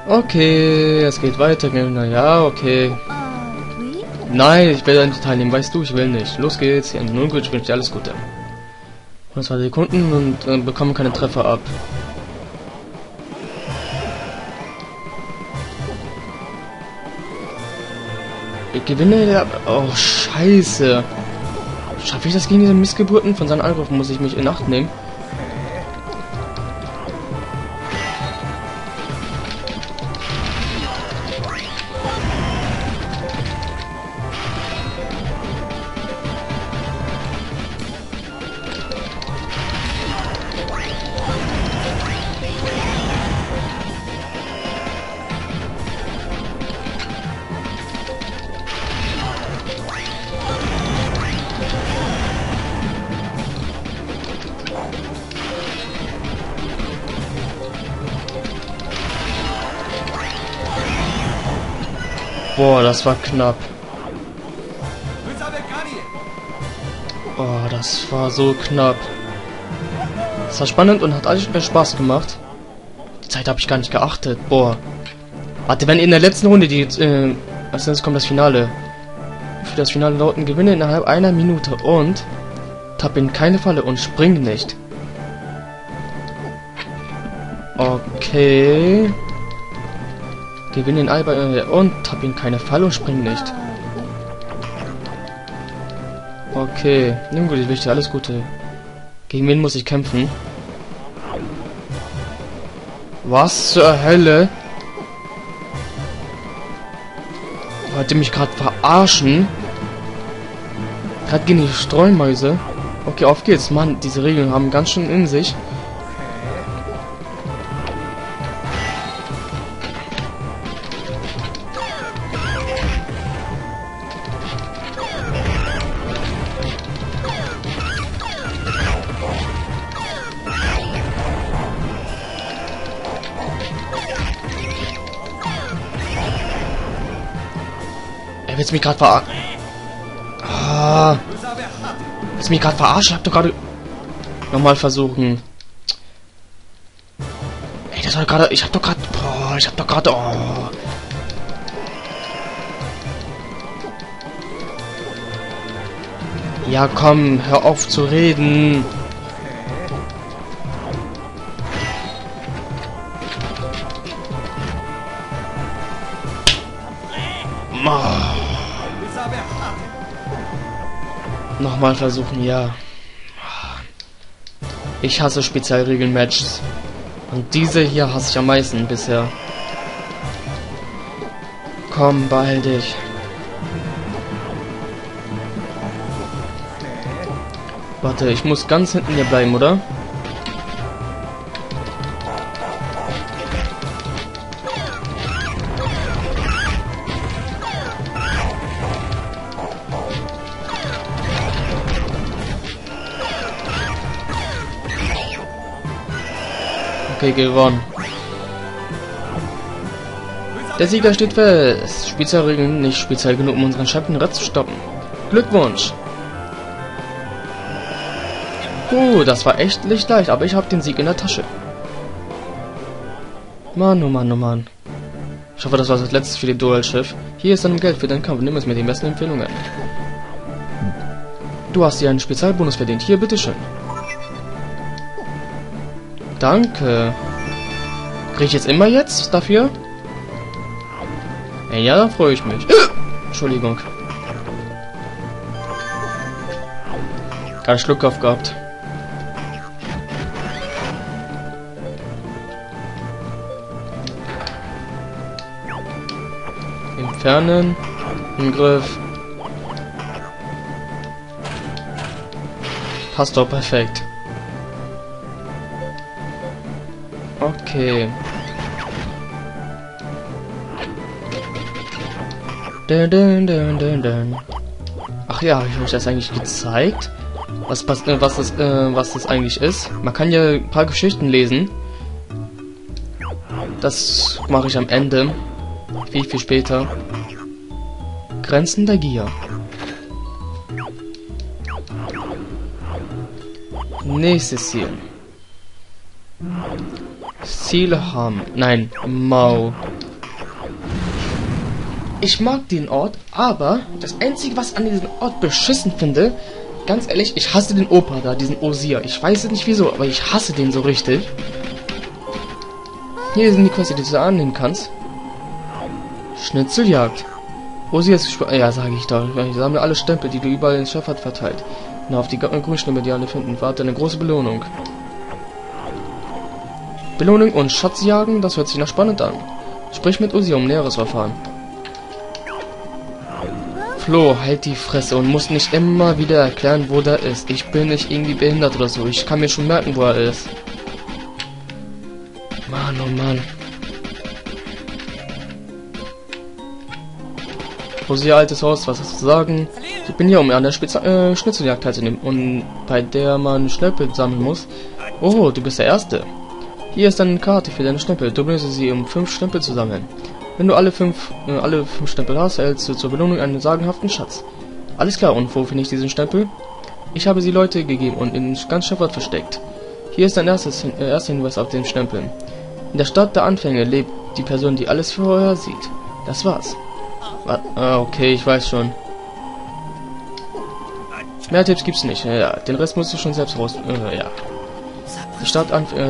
Okay, es geht weiter. Naja, okay. Nein, ich will nicht teilnehmen. Weißt du, ich will nicht. Los geht's. Hier in 0 gut, ich wünsche dir alles Gute. 120 Sekunden und bekommen keine Treffer ab. Ich gewinne der... Oh, scheiße. Schaffe ich das gegen diese Missgeburten? Von seinen Angriffen muss ich mich in Acht nehmen. Boah, das war knapp. Oh, das war so knapp. Das war spannend und hat alles Spaß gemacht. Die Zeit habe ich gar nicht geachtet. Boah. Warte, wenn in der letzten Runde die... als nächstes kommt das Finale. Für das Finale lauten Gewinne innerhalb einer Minute und... tapp in keine Falle und spring nicht. Okay... Gewinne in Alba und tapp in keine Falle und spring nicht. Okay, nun gut, ich wünsche dir alles Gute. Gegen wen muss ich kämpfen? Was zur Hölle? Wollt ihr mich gerade verarschen? Gerade gegen die Streumäuse. Okay, auf geht's. Mann, diese Regeln haben ganz schön in sich. Er will mich gerade verarschen. Ah. Willst mich gerade verarschen? Ich hab doch gerade... Nochmal versuchen. Ey, das war gerade... Ich hab doch gerade... Boah, ich hab doch gerade... Oh. Ja, komm, hör auf zu reden. Nochmal versuchen, ja. Ich hasse Spezialregeln-Matches. Und diese hier hasse ich am meisten bisher. Komm, beeil dich. Warte, ich muss ganz hinten hier bleiben, oder? Okay, gewonnen. Der Sieger steht fest. Spezialregeln nicht speziell genug, um unseren Champion zu stoppen. Glückwunsch! Das war echt nicht leicht, aber ich habe den Sieg in der Tasche. Mann, oh Mann, oh Mann. Ich hoffe, das war das letzte für den Dual-Chef. Hier ist dein Geld für deinen Kampf. Nimm es mit den besten Empfehlungen. Du hast dir einen Spezialbonus verdient. Hier, bitteschön. Danke. Krieg ich jetzt immer jetzt dafür? Ja, da freue ich mich. Entschuldigung. Gerade Schluck auf gehabt. Entfernen. Angriff. Passt doch perfekt. Okay. Ach ja, habe ich euch das eigentlich gezeigt? Was das eigentlich ist? Man kann ja ein paar Geschichten lesen. Das mache ich am Ende. Viel später. Grenzen der Gier. Nächstes Ziel. Ziele haben. Nein, Mau. ich mag den Ort, aber das Einzige, was an diesem Ort beschissen finde, ganz ehrlich, ich hasse den Opa da, diesen Osier. Ich weiß nicht wieso, aber ich hasse den so richtig. Hier sind die Quests, die du annehmen kannst. Schnitzeljagd. Osier ist gespannt. Ja, sage ich doch. Ich sammle alle Stempel, die du überall in Schafft verteilt. Na, auf die Grünstempel, die alle finden. Warte, eine große Belohnung. Belohnung und Schatzjagen, das hört sich nach spannend an. Sprich mit Osier, um Näheres erfahren. Flo, halt die Fresse und musst nicht immer wieder erklären, wo der ist. Ich bin nicht irgendwie behindert oder so. Ich kann mir schon merken, wo er ist. Mann, oh Mann. Osier, altes Haus, was hast du zu sagen? Ich bin hier, um an der Schnitzeljagd teilzunehmen und bei der man Schnäppel sammeln muss. Oh, du bist der Erste. Hier ist eine Karte für deine Schnäppel. Du benutzt sie, um 5 Schnäppel zu sammeln. Wenn du alle fünf Stempel hast, erhältst du zur Belohnung einen sagenhaften Schatz. Alles klar, und wo finde ich diesen Stempel? Ich habe sie Leute gegeben und in ganz Schafft versteckt. Hier ist dein erster Hinweis auf den Stempel. In der Stadt der Anfänge lebt die Person, die alles vorher sieht. Das war's. Okay, ich weiß schon. Mehr Tipps gibt's nicht. Ja, den Rest musst du schon selbst raus. Ja. Die Stadt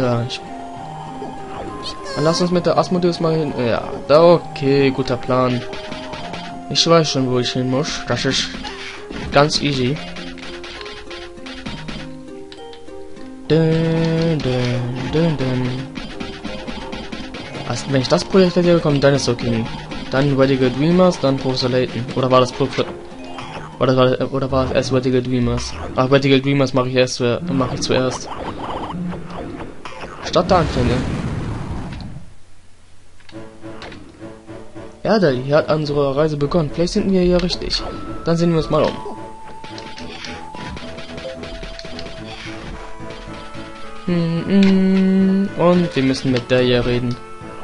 lass uns mit der Asmodeus mal hin. Ja, okay, guter Plan. Ich weiß schon, wo ich hin muss. Das ist ganz easy. Also, wenn ich das Projekt fertig bekomme, dann ist okay. Dann Radical Dreamers, dann Professor Layton. Oder war das oder war es erst Radical Dreamers? Ach, Radical Dreamers mache ich zuerst. Stadt der Anfänge. Ja, Dali, hier hat unsere Reise begonnen. Vielleicht sind wir hier richtig. Dann sehen wir uns mal um. Und wir müssen mit der hier reden.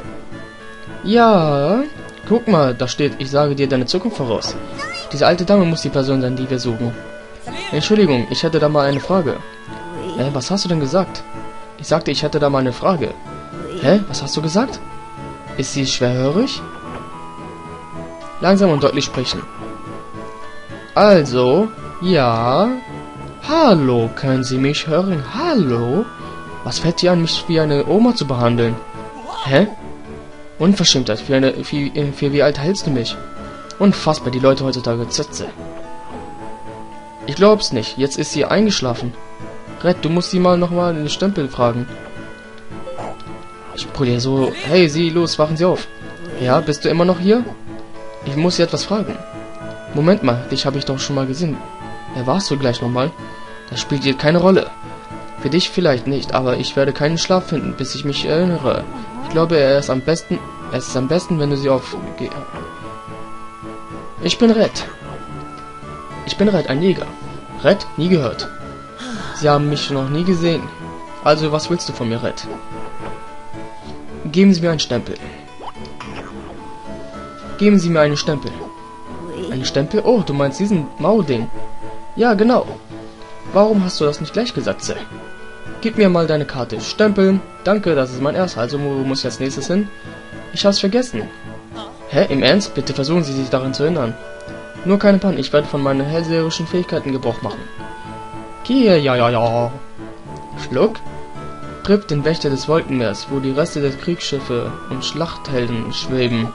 Ja, guck mal, da steht, ich sage dir deine Zukunft voraus. Diese alte Dame muss die Person sein, die wir suchen. Entschuldigung, ich hätte da mal eine Frage. Was hast du denn gesagt? Ich sagte, ich hätte da mal eine Frage. Hä? Was hast du gesagt? Ist sie schwerhörig? Langsam und deutlich sprechen. Also, ja. Hallo, können Sie mich hören? Hallo? Was fällt dir an, mich wie eine Oma zu behandeln? Hä? Unverschämtheit. Für wie alt hältst du mich? Unfassbar, die Leute heutzutage Zötze. Ich glaub's nicht. Jetzt ist sie eingeschlafen. Red, du musst sie mal nochmal den Stempel fragen. Ich brülle so. Hey, Sie, los, wachen Sie auf. Ja, bist du immer noch hier? Ich muss Sie etwas fragen. Moment mal, dich habe ich doch schon mal gesehen. Wer warst du gleich nochmal? Das spielt hier keine Rolle. Für dich vielleicht nicht, aber ich werde keinen Schlaf finden, bis ich mich erinnere. Ich glaube, es ist am besten, wenn du sie auf... Ich bin Red. Ich bin Red, ein Jäger. Red? Nie gehört. Sie haben mich noch nie gesehen. Also, was willst du von mir, Red? Geben Sie mir einen Stempel. Geben Sie mir einen Stempel. Einen Stempel? Oh, du meinst diesen Mau-Ding. Ja, genau. Warum hast du das nicht gleich gesagt, Sir? Gib mir mal deine Karte. Stempel. Danke, das ist mein erster. Also, wo muss ich als nächstes hin? Ich hab's vergessen. Hä? Im Ernst? Bitte versuchen Sie sich daran zu erinnern. Nur keine Pannen. Ich werde von meinen hellseherischen Fähigkeiten Gebrauch machen. Ja. Schluck. Triff den Wächter des Wolkenmeers, wo die Reste der Kriegsschiffe und Schlachthelden schweben.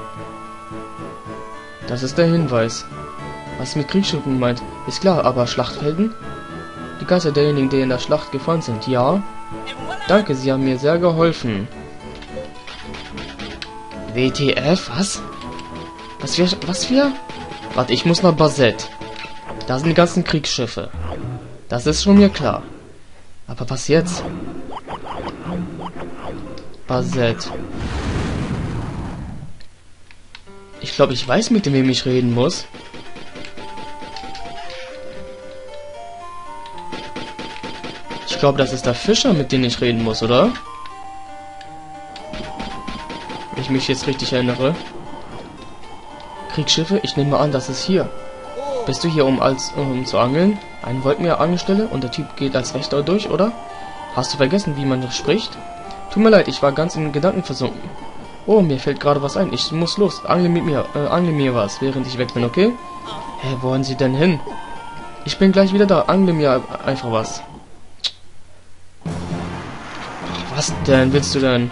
Das ist der Hinweis. Was mit Kriegsschiffen meint, ist klar, aber Schlachthelden? Die Geister derjenigen, die in der Schlacht gefallen sind, ja? Danke, Sie haben mir sehr geholfen. WTF? Was? Was wir? Warte, ich muss nach Basset. Da sind die ganzen Kriegsschiffe. Das ist schon mir klar. Aber was jetzt? Basset. Ich glaube, ich weiß, mit wem ich reden muss. Ich glaube, das ist der Fischer, mit dem ich reden muss, oder? Wenn ich mich jetzt richtig erinnere. Kriegsschiffe? Ich nehme an, das ist hier. Bist du hier, um zu angeln? Ein Wolkenmeer-Angelstelle und der Typ geht als Wächter durch, oder? Hast du vergessen, wie man das spricht? Tut mir leid, ich war ganz in Gedanken versunken. Oh, mir fällt gerade was ein. Ich muss los. Angle mir was, während ich weg bin, okay? Hä, wo wollen Sie denn hin? Ich bin gleich wieder da. Angle mir einfach was. Ach, was denn willst du denn?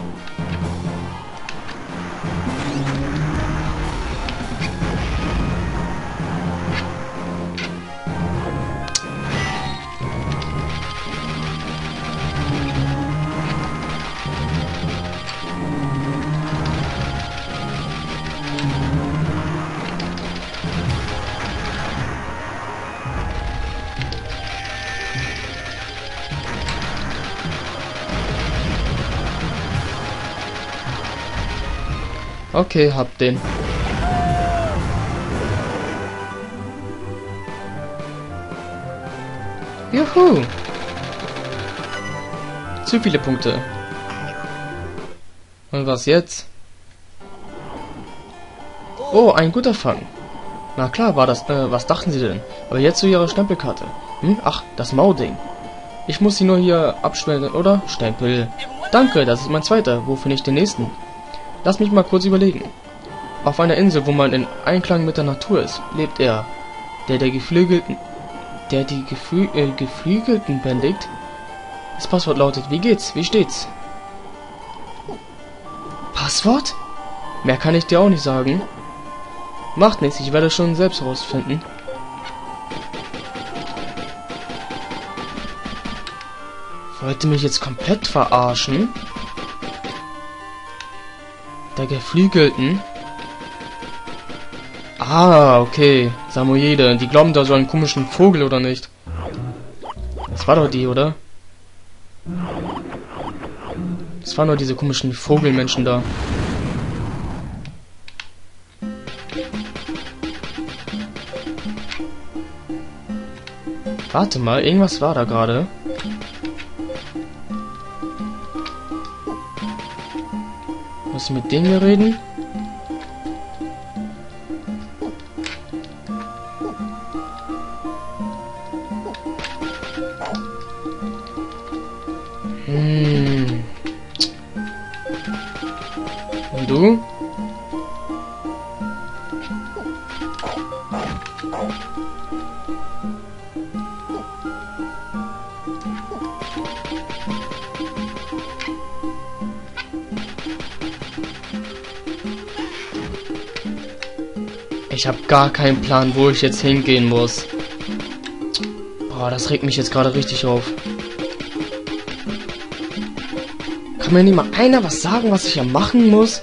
Okay, hab den. Juhu! Zu viele Punkte. Und was jetzt? Oh, ein guter Fang. Na klar, war das, was dachten Sie denn? Aber jetzt zu Ihrer Stempelkarte. Ach, das Mauding. Ich muss sie nur hier abstellen, oder? Stempel. Danke, das ist mein zweiter. Wo finde ich den nächsten? Lass mich mal kurz überlegen. Auf einer Insel, wo man in Einklang mit der Natur ist, lebt er. Der die Geflügelten bändigt. Das Passwort lautet, wie geht's? Wie steht's? Passwort? Mehr kann ich dir auch nicht sagen. Macht nichts, ich werde schon selbst herausfinden. Wollte mich jetzt komplett verarschen? Der Geflügelten? Ah, okay. Samoyede. Die glauben da so einen komischen Vogel, oder nicht? Das war doch die, oder? Das waren nur diese komischen Vogelmenschen da. Warte mal, irgendwas war da gerade. Muss ich mit denen hier reden? Und du? Ich habe gar keinen Plan, wo ich jetzt hingehen muss. Boah, das regt mich jetzt gerade richtig auf. Kann mir nicht mal einer was sagen, was ich ja machen muss?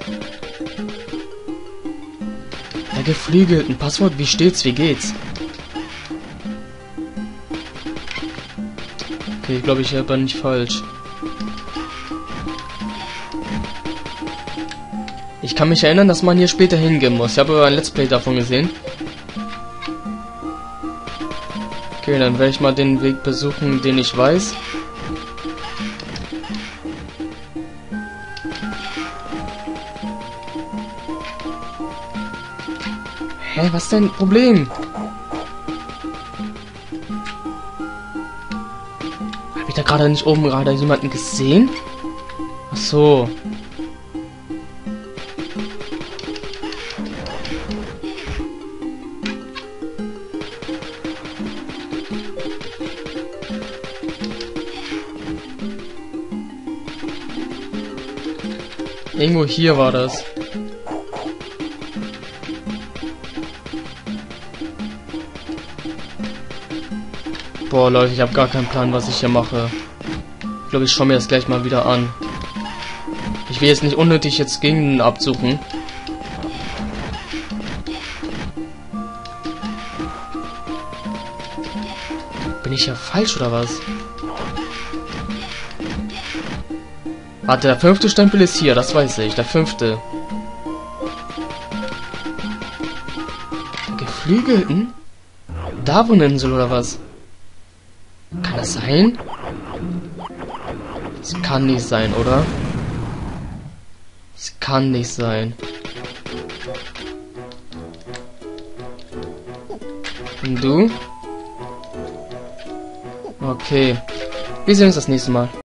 Der Geflügelten. Passwort, wie steht's, wie geht's? Okay, ich glaube, ich bin nicht falsch. Ich kann mich erinnern, dass man hier später hingehen muss. Ich habe aber ein Let's Play davon gesehen. Okay, dann werde ich mal den Weg besuchen, den ich weiß. Hä, was ist denn Problem? Habe ich da gerade nicht oben gerade jemanden gesehen? Ach so. Irgendwo hier war das. Boah, Leute, ich habe gar keinen Plan, was ich hier mache. Ich glaube, ich schaue mir das gleich mal wieder an. Ich will jetzt nicht unnötig jetzt Gegenden absuchen. Bin ich ja falsch oder was? Warte, der 5. Stempel ist hier, das weiß ich. Der 5. Geflügelten? Darwin-Insel oder was? Kann das sein? Das kann nicht sein, oder? Das kann nicht sein. Und du? Okay. Wir sehen uns das nächste Mal.